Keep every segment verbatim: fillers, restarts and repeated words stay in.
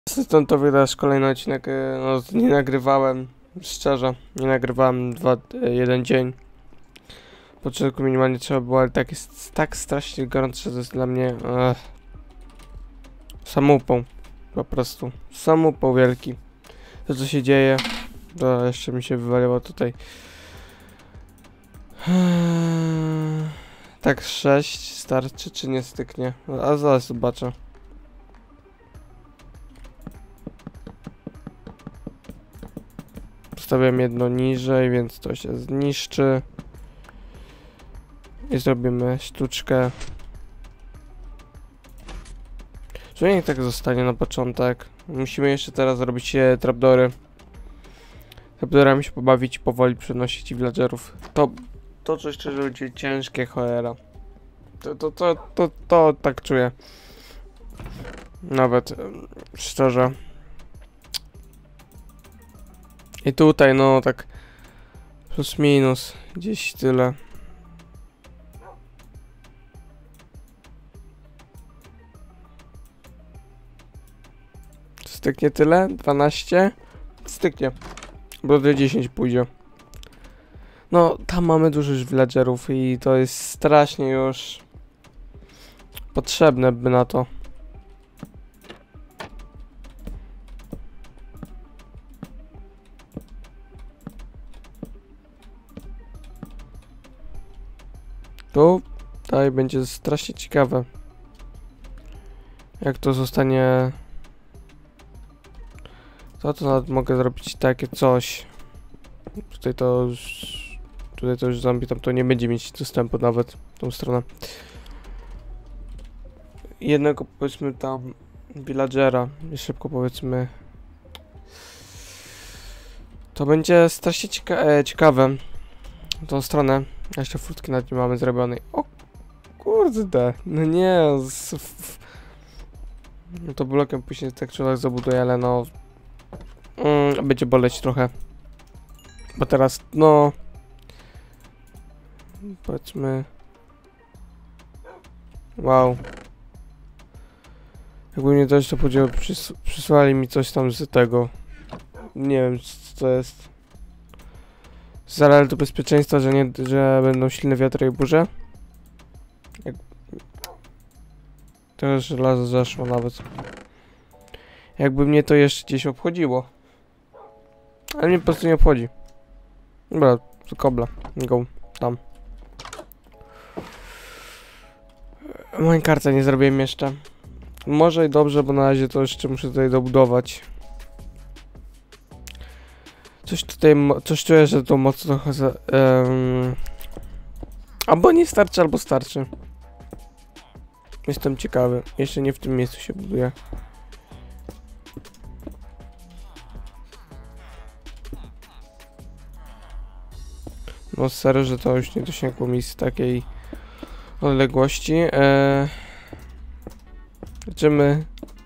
Stąd to wydasz kolejny odcinek, no nie nagrywałem, szczerze, nie nagrywałem dwa, jeden dzień. W początku minimalnie trzeba było, ale tak jest tak strasznie gorąco, że to jest dla mnie ech, samupą, po prostu, samupą wielki. To co się dzieje, to jeszcze mi się wywaliło tutaj. Tak sześć starczy czy nie styknie, a zaraz zobaczę. Postawiam jedno niżej, więc to się zniszczy. I zrobimy sztuczkę. Że niech tak zostanie na początek. Musimy jeszcze teraz zrobić e, trapdory. Trapdorami się pobawić i powoli przenosić villagerów. To, to coś szczerze będzie ciężkie, cholera. To, to, to, to, to tak czuję. Nawet, szczerze. I tutaj, no tak plus minus, gdzieś tyle. Styknie tyle? dwanaście? Styknie. Bo do dziesięć pójdzie. No, tam mamy dużo już villagerów i to jest strasznie już potrzebne by na to. Tu, tutaj będzie strasznie ciekawe. Jak to zostanie... To to nawet mogę zrobić takie coś. Tutaj to już... Tutaj to już zombie tam to nie będzie mieć dostępu nawet w tą stronę. Jednego powiedzmy tam villagera. I szybko powiedzmy. To będzie strasznie cieka e, ciekawe. W tą stronę. Jeszcze furtki nad nim mamy zrobione. O kurde. No nie. Z, f, no to blokiem później tak człowiek zabuduje, ale no. Mm, będzie boleć trochę. Bo teraz, no... Powiedzmy... Wow. Jakby mnie coś to podziało, przys przysłali mi coś tam z tego. Nie wiem, co to jest. Zaraz do bezpieczeństwa, że nie, że będą silne wiatry i burze. Jak... To już żelazo zeszło nawet. Jakby mnie to jeszcze gdzieś obchodziło. Ale mnie po prostu nie obchodzi. Dobra, kobla. Go. Tam. Moją kartę nie zrobiłem jeszcze. Może i dobrze, bo na razie to jeszcze muszę tutaj dobudować. Coś tutaj, coś czuję, że to mocno trochę za, um, albo nie starczy, albo starczy. Jestem ciekawy. Jeszcze nie w tym miejscu się buduje. No serio, że to już nie dosięgło mi z takiej odległości. Eee, Zobaczymy.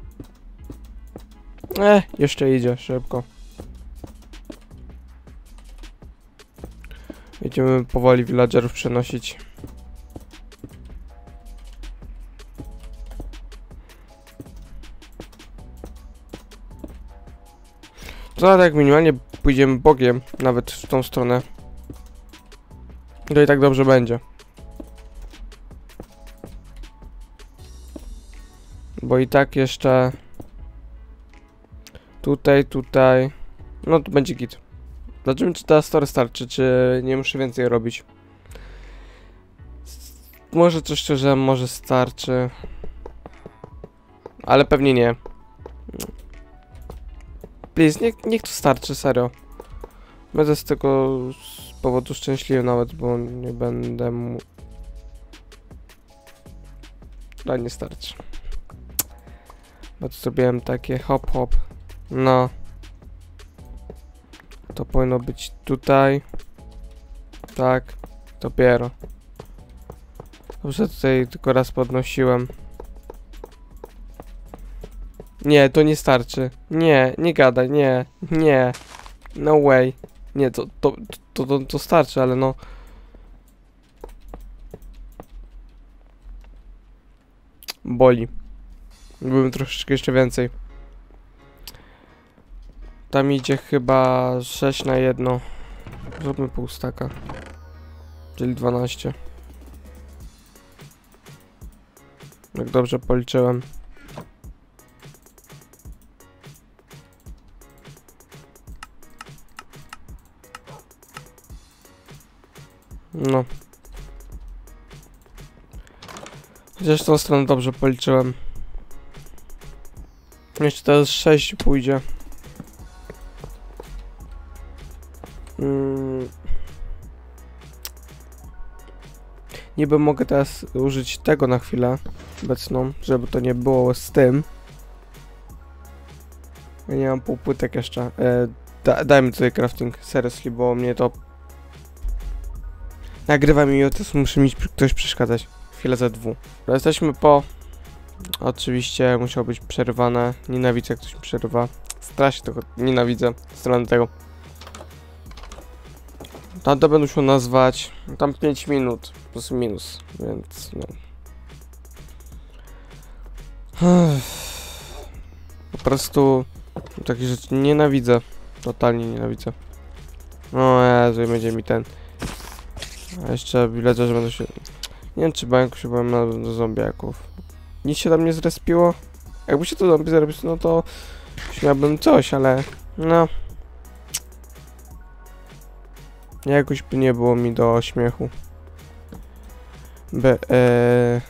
Eh, jeszcze idzie szybko. Będziemy powoli villagerów przenosić. To tak minimalnie pójdziemy bogiem, nawet w tą stronę. To i tak dobrze będzie. Bo i tak jeszcze... Tutaj, tutaj... No to będzie git. Zobaczymy, czy ta story starczy, czy nie muszę więcej robić. Może coś szczerze, może starczy. Ale pewnie nie. Please, niech, niech to starczy, serio. Będę z tego z powodu szczęśliwy nawet, bo nie będę mu... Ale nie starczy. Bo tu zrobiłem takie hop hop. No. To powinno być tutaj. Tak. Dopiero. Dobrze, tutaj tylko raz podnosiłem. Nie, to nie starczy. Nie, nie gadaj, nie, nie. No way. Nie, to, to, to, to, to starczy, ale no. Boli. Byłem troszeczkę jeszcze więcej. Tam idzie chyba sześć na jedno. Zróbmy pół staka. Czyli dwanaście. Jak dobrze policzyłem. No. Chociaż tą stronę dobrze policzyłem. Jeszcze teraz sześć pójdzie. Mm. Niby mogę teraz użyć tego na chwilę obecną, żeby to nie było z tym. Ja nie mam półpłytek jeszcze. E, da, daj mi tutaj crafting, seriously, bo mnie to... Nagrywa mi i to muszę mi ktoś przeszkadzać. Chwilę ze dwu. Jesteśmy po... Oczywiście musiało być przerwane. Nienawidzę, jak ktoś mi przerywa. Strasznie tego nienawidzę. Stronę tego. Tam to będę musiał nazwać. Tam pięć minut. Plus minus. Więc no. Po prostu... Takie rzeczy nienawidzę. Totalnie nienawidzę. O Jezu, będzie mi ten... A jeszcze villagerzy będą się... Nie wiem, czy banku się bałem na, do zombiaków. Nic się tam nie zrespiło. Jakby się to zombie zrespiło, no to... Śmiałbym coś, ale... No... Jakoś by nie było mi do śmiechu. By... Ee...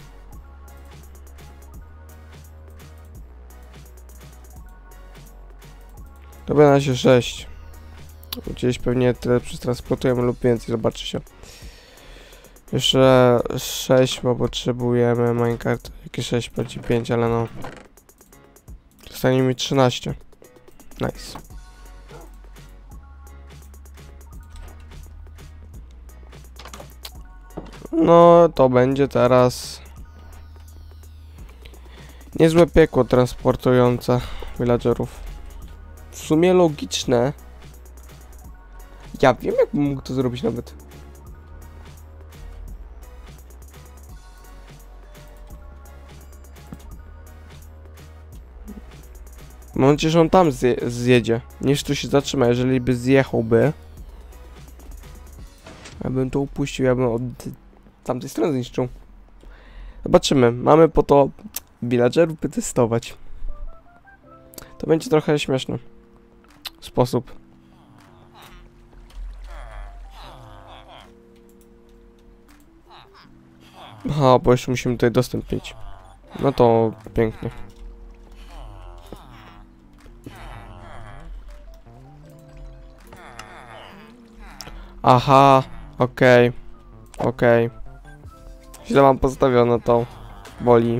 To będzie na razie sześć. Gdzieś pewnie tyle przetransportujemy lub więcej, zobaczy się. Jeszcze sześć, bo potrzebujemy minecart. Jakieś sześć, płaci pięć, ale no. Zostanie mi trzynaście. Nice. No, to będzie teraz niezłe piekło transportujące villagerów. W sumie logiczne. Ja wiem, jak bym mógł to zrobić nawet. Mam nadzieję, że on tam zje zjedzie. Niż tu się zatrzyma, jeżeli by zjechałby. Ja bym to upuścił, ja bym od tamtej strony zniszczył. Zobaczymy. Mamy po to villagerów by testować. To będzie trochę śmieszny sposób. Aha, bo jeszcze musimy tutaj dostęp mieć. No to pięknie. Aha, okej, okay, okej. Okay. Źle mam postawione to. Boli.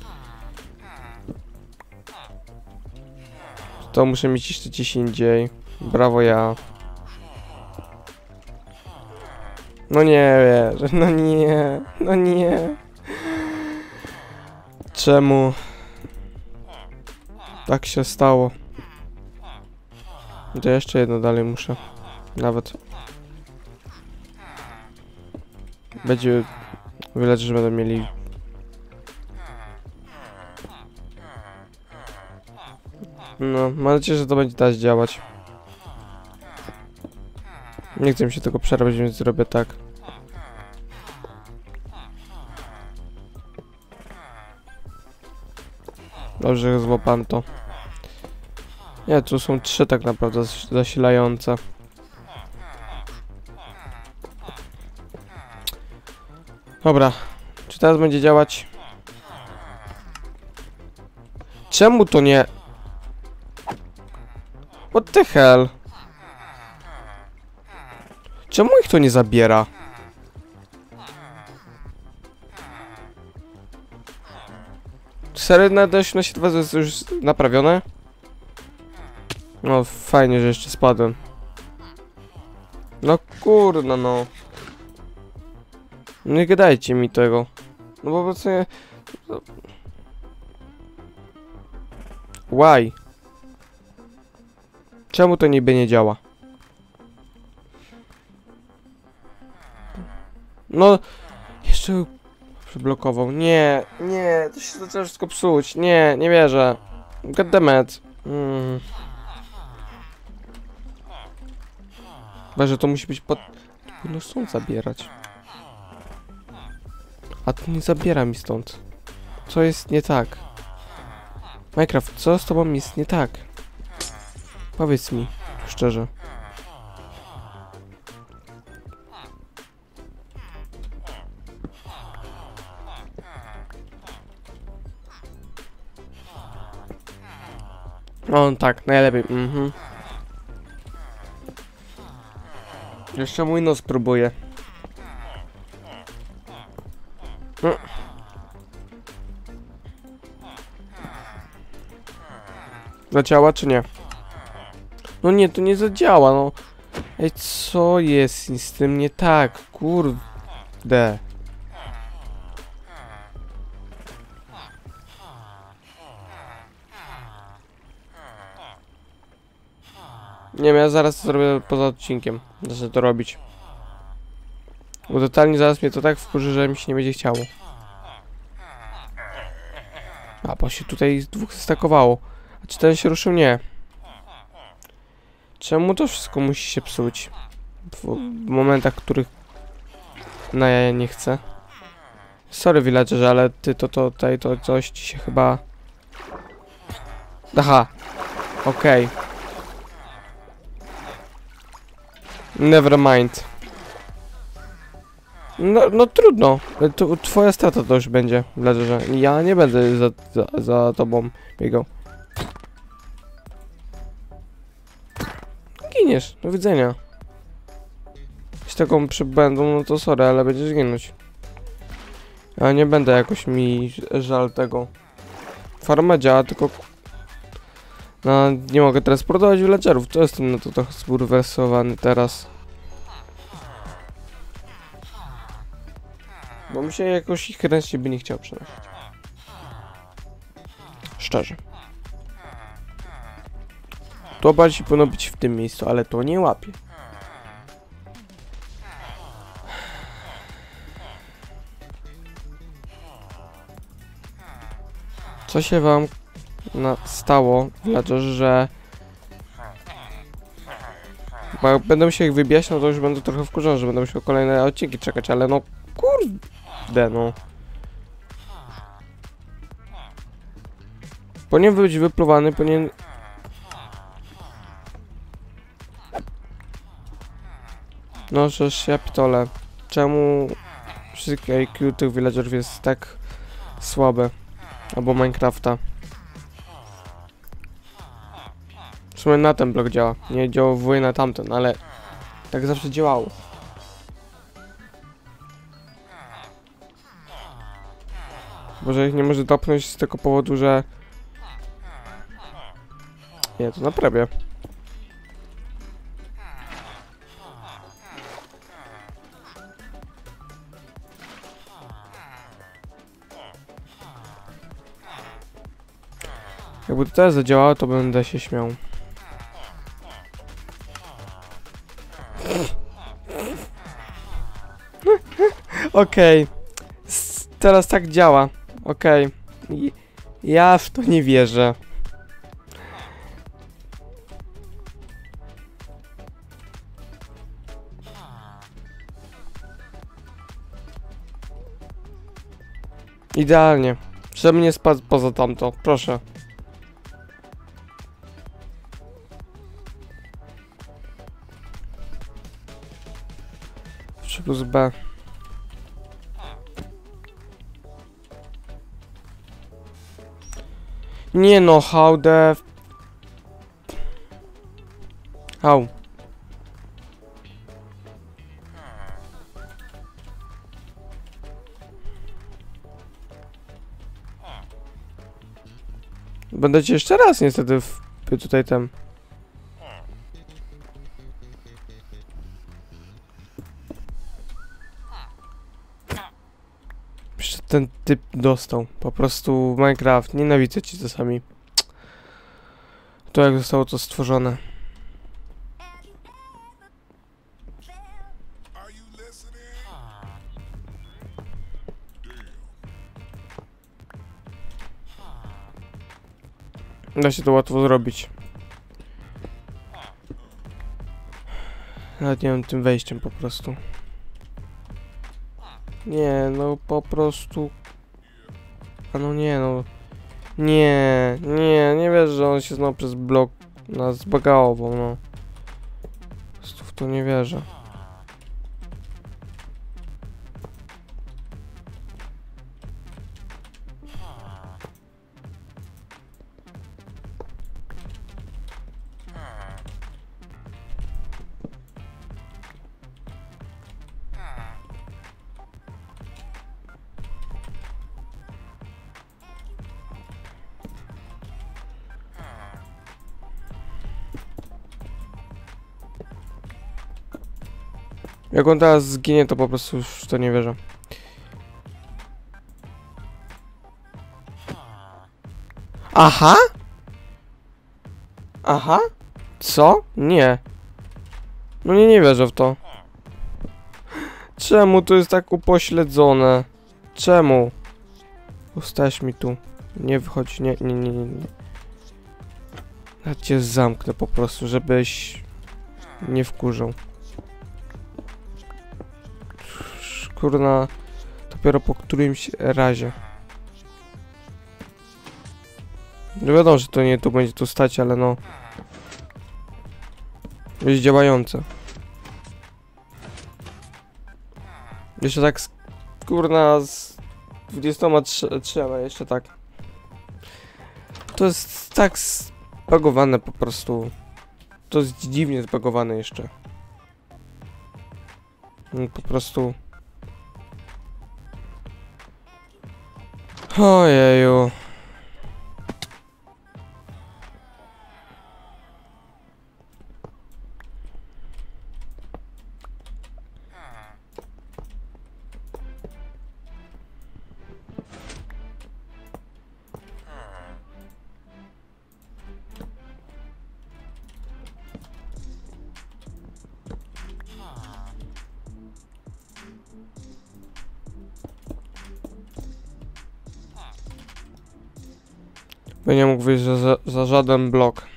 To muszę mieć jeszcze gdzieś indziej. Brawo ja. No nie wiesz, no nie, no nie. Czemu? Tak się stało. To jeszcze jedno dalej muszę. Nawet. Będzie... Villagerzy będą mieli... No, mam nadzieję, że to będzie teraz działać. Nie chcę mi się tego przerabiać, więc zrobię tak. Dobrze, złapałem to. Nie, tu są trzy tak naprawdę zasilające. Dobra, czy teraz będzie działać? Czemu to nie... What the hell? Czemu ich to nie zabiera? Serio na D osiemnaście dwa jest już naprawione? No fajnie, że jeszcze spadłem. No kurna no. Nie gadajcie mi tego. No bo co nie... Why? Czemu to niby nie działa? No... Jeszcze... Przyblokował. Nie, nie, to się zaczęło wszystko psuć. Nie, nie wierzę. Goddammit. Mm. Chyba, że to musi być pod... No stąd zabierać. A to nie zabiera mi stąd. Co jest nie tak? Minecraft, co z tobą jest nie tak? Powiedz mi, szczerze. O, tak, najlepiej, mhm. Jeszcze mój nos próbuje. No. Zadziała czy nie? No nie, to nie zadziała, no. Ej, co jest z tym nie tak? Kurde. Nie wiem, ja zaraz to zrobię poza odcinkiem. Zacznę to robić. Bo totalnie zaraz mnie to tak wkurzy, że mi się nie będzie chciało. A, bo się tutaj dwóch stakowało. A czy ten się ruszył? Nie. Czemu to wszystko musi się psuć? W, w momentach, w których no ja nie chcę. Sorry villagerze, ale ty to to tutaj to coś ci się chyba... Aha. Okej. Okay. Never mind. No, no trudno. To, twoja strata to już będzie, villagerze. Ja nie będę za, za, za tobą biegał. Giniesz, do widzenia. Jeśli taką przybędą, no to sorry, ale będziesz ginąć. Ja nie będę jakoś mi żal tego. Farma działa, tylko... No, nie mogę teraz prodawać villagerów, to jestem na to trochę zbulwersowany teraz. Bo mi się jakoś ich ręcznie by nie chciał przenosić. Szczerze. To bardziej powinno być w tym miejscu, ale to nie łapie. Co się wam na stało, villagerze, że... Bo jak będę się ich wybijać, no to już będę trochę wkurzony, że będę musiał kolejne odcinki czekać, ale no kurde no. Powinien być wypluwany, powinien... No żeż ja pitole. Czemu wszystkie I Q tych villagerów jest tak słabe? Albo Minecrafta. W sumie na ten blok działa. Nie działał na tamten, ale tak zawsze działało. Może ich nie może dopchnąć z tego powodu, że... Nie, to naprawię. Jakby to teraz zadziałało, to będę się śmiał. Okej. Okay. Teraz tak działa. Okej. Okay. Ja w to nie wierzę. Idealnie. Żebym nie spadł poza tamto. Proszę. trzy plus B. Nie no, how the... How? Będę cię jeszcze raz niestety w... tutaj tam. Jeszcze ten typ dostał. Po prostu Minecraft. Nienawidzę ci czasami. To jak zostało to stworzone. Da się to łatwo zrobić. Nawet nie wiem, tym wejściem po prostu. Nie, no po prostu... A no nie, no... Nie, nie, nie wiesz, że on się znowu przez blok nas zbagałował, no. Po prostu w to nie wierzę. Jak on teraz zginie, to po prostu już w to nie wierzę. Aha? Aha? Co? Nie. No nie, nie wierzę w to. Czemu to jest tak upośledzone? Czemu? Ustaś mi tu. Nie wychodź, nie, nie, nie, nie. Ja cię zamknę po prostu, żebyś nie wkurzał. Kurna, dopiero po którymś razie. No wiadomo, że to nie tu będzie tu stać, ale no... Jest działające. Jeszcze tak z... Kurna, z... dwudziestoma trzema, jeszcze tak. To jest tak zbagowane po prostu. To jest dziwnie zbagowane jeszcze. Po prostu... Ojeju. By nie mógł wyjść za, za, za żaden blok.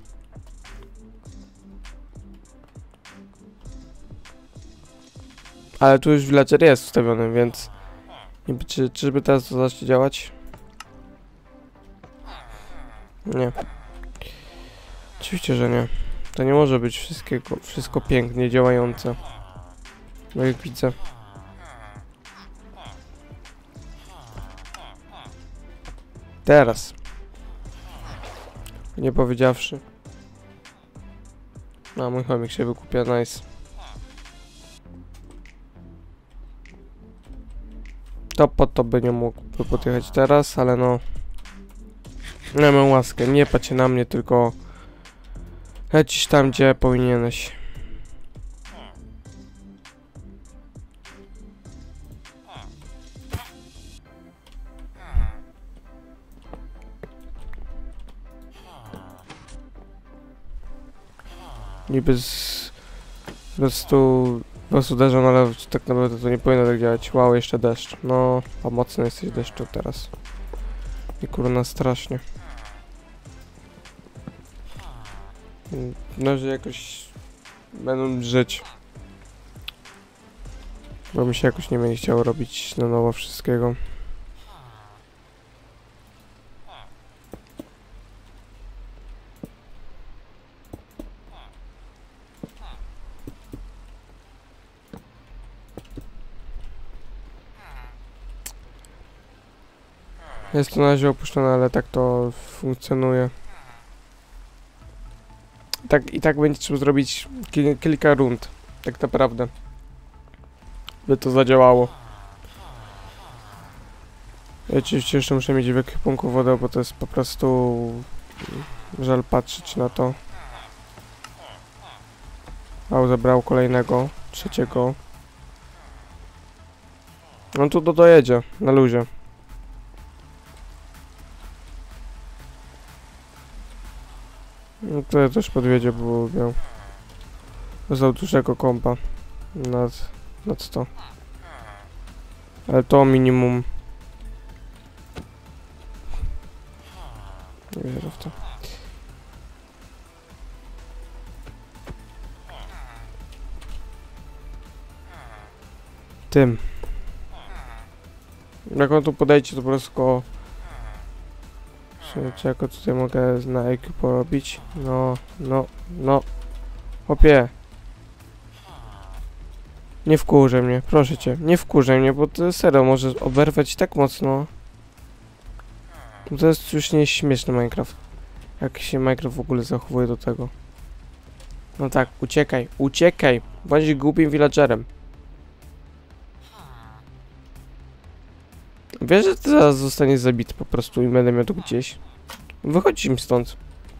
Ale tu już villager jest ustawiony, więc... Niby, czy, czyżby teraz to zacznie działać? Nie. Oczywiście, że nie. To nie może być wszystkiego, wszystko pięknie działające. No jak widzę. Teraz. Nie powiedziawszy. A mój chomik się wykupia, nice. To po to by nie mógłby podjechać teraz, ale no... Nie mam łaskę, nie patrz na mnie, tylko... Lecisz tam, gdzie powinieneś. Niby z... Po prostu... Po prostu uderzam, ale tak naprawdę to nie powinno tak działać. Wow, jeszcze deszcz. No, pomocny jesteś deszczu teraz. I kurna strasznie. No, że jakoś... Będą żyć. Bo mi się jakoś nie będzie chciało robić na nowo wszystkiego. Jest to na razie opuszczone, ale tak to funkcjonuje. Tak, i tak będzie trzeba zrobić kil kilka rund, tak naprawdę, by to zadziałało. Ja oczywiście jeszcze muszę mieć w ekwipunku wodę, bo to jest po prostu... Żal patrzeć na to. A zebrał kolejnego, trzeciego. No tu do dojedzie, na luzie. No to ja też podwiedzie, bo miał za dużego kompa nad, nad to. Ale to minimum. Nie wierzę w to. tym. Jak on tu podejdzie, to po prostu koło... Czy, czy jako tutaj mogę na E Q porobić? No, no, no. Chłopie. Nie wkurzaj mnie, proszę cię. Nie wkurzaj mnie, bo to serio może oberwać tak mocno. To jest już nie śmieszny Minecraft. Jak się Minecraft w ogóle zachowuje do tego. No tak, uciekaj, uciekaj. Bądź głupim villagerem. Wiesz, że ty zaraz zostaniesz zabity po prostu i będę miał tu gdzieś. Wychodź im stąd.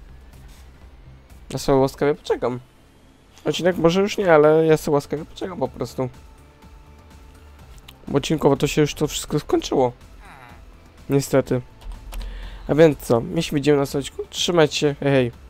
Ja sobie łaskawie poczekam. Odcinek może już nie, ale ja sobie łaskawie poczekam po prostu. Bo odcinkowo to się już to wszystko skończyło. Niestety. A więc co? My się widzimy na odcinku. Trzymajcie się. Hej, hej.